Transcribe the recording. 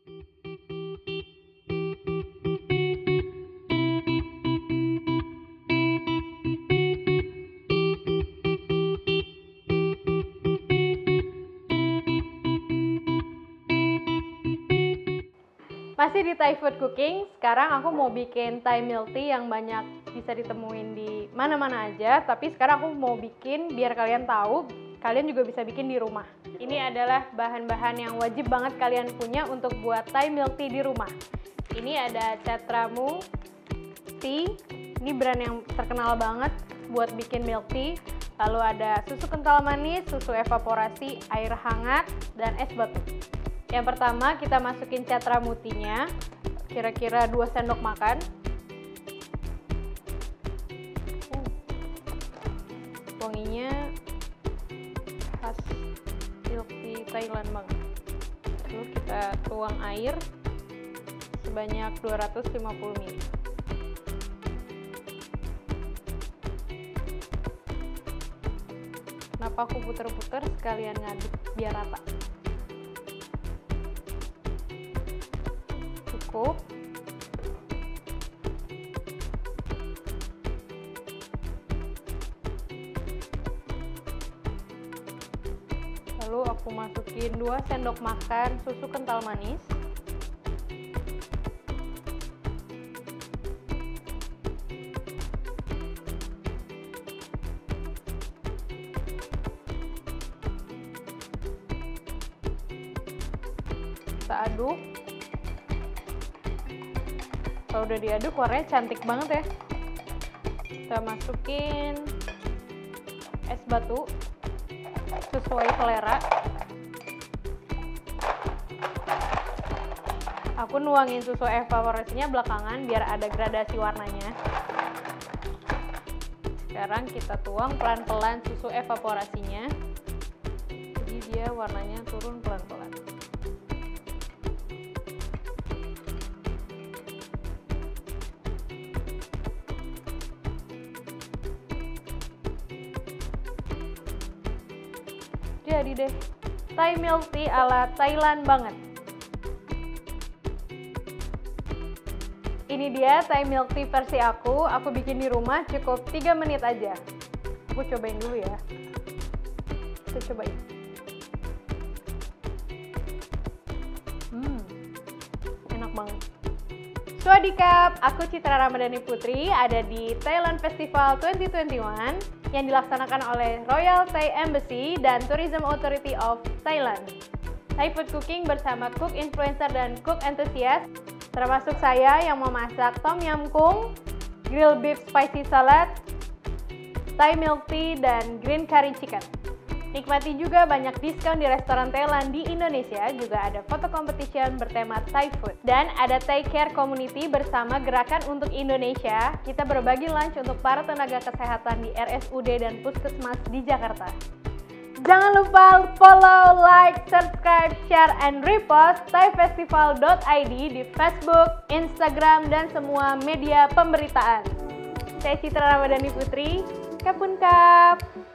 Masih di Thai Food Cooking, sekarang aku mau bikin Thai milk tea yang banyak bisa ditemuin di mana-mana aja. Tapi sekarang aku mau bikin biar kalian tahu, kalian juga bisa bikin di rumah. Ini adalah bahan-bahan yang wajib banget kalian punya untuk buat Thai milk tea di rumah. Ini ada Catramu Tea, ini brand yang terkenal banget buat bikin milk tea. Lalu ada susu kental manis, susu evaporasi, air hangat, dan es batu. Yang pertama kita masukin Catramu Tea-nya, kira-kira 2 sendok makan. Wanginya khas milk tea Thailand banget. Lalu kita tuang air sebanyak 250 ml. Kenapa aku puter-puter sekalian ngaduk biar rata. Cukup. Lalu aku masukin 2 sendok makan susu kental manis. Kita aduk. Kalau udah diaduk warnanya cantik banget ya. Kita masukin es batu sesuai selera. Aku nuangin susu evaporasinya belakangan biar ada gradasi warnanya. Sekarang kita tuang pelan-pelan susu evaporasinya. Jadi dia warnanya turun pelan-pelan. Jadi deh, Thai milk tea ala Thailand banget. Ini dia Thai milk tea versi aku bikin di rumah cukup 3 menit aja. Aku cobain dulu ya. Kita cobain. Enak banget. Swadikap, aku Citra Ramadhani Putri, ada di Thailand Festival 2021 yang dilaksanakan oleh Royal Thai Embassy dan Tourism Authority of Thailand. Thai Food Cooking bersama cook influencer dan cook enthusiast, termasuk saya yang memasak tom yum goong, grilled beef spicy salad, Thai milk tea, dan green curry chicken. Nikmati juga banyak diskon di restoran Thailand di Indonesia, juga ada foto competition bertema Thai food. Dan ada Thai Care Community bersama Gerakan untuk Indonesia. Kita berbagi lunch untuk para tenaga kesehatan di RSUD dan Puskesmas di Jakarta. Jangan lupa follow, like, subscribe, share, and repost thaifestival.id di Facebook, Instagram, dan semua media pemberitaan. Saya Citra Ramadhani Putri, Kapun Kap.